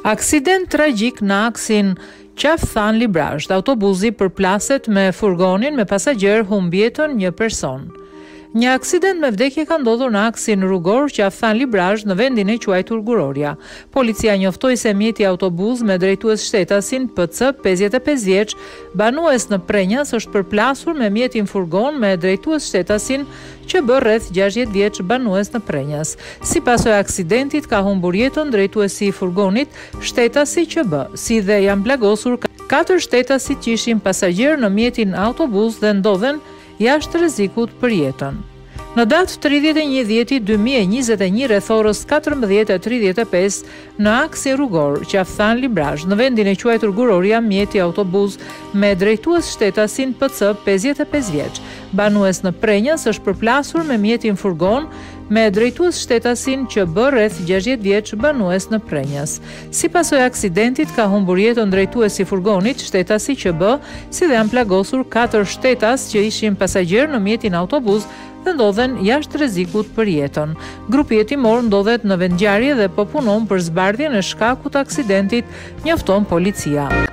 Aksident tragjik në aksin Qaf-Than-Librazh. Autobusi përplaset me furgonin me pasagjer, humb jetën një person. Një aksident me vdekje ka ndodhur në aksin rrugor Qaf-Than-Librazh në vendin e quajtur Gurorja. Policia njoftoi se mjeti autobus me drejtues shtetasin PC 55 vjeç, banues në Prenjas, është përplasur me mjetin furgon me drejtues shtetasin QB rreth 60 vjeç, banues në Prenjas. Si pasojë aksidentit ka humbur jetën drejtuesi i furgonit, shtetasi QB, si dhe janë plagosur 4 shtetasit që ishin pasagjer në mjetin autobus dhe ndodhen jashtë rrezikut për jetën. Në datë 31/10/2021 rreth orës 14:35 në aksin rrugor Qaf-Than-Librazh në vendin e quajtur Gurorja, mjeti autobus me drejtues shtetasin PC 55 vjeç, banues në Prenjas, është përplasur me mjetin furgon me drejtues shtetasin QB rreth 60 vjeç, banues në Prenjas. Si pasojë aksidentit ka humbur jetën drejtuesi i furgonit, shtetasi QB, si dhe janë plagosur 4 shtetas që ishin pasagjer në mjetin autobus dhe ndodhen jashtë rrezikut për jetën. Grupi hetimor ndodhet në vendngjarje dhe po punon për zbardhjen e shkakut të aksidentit, njofton policia.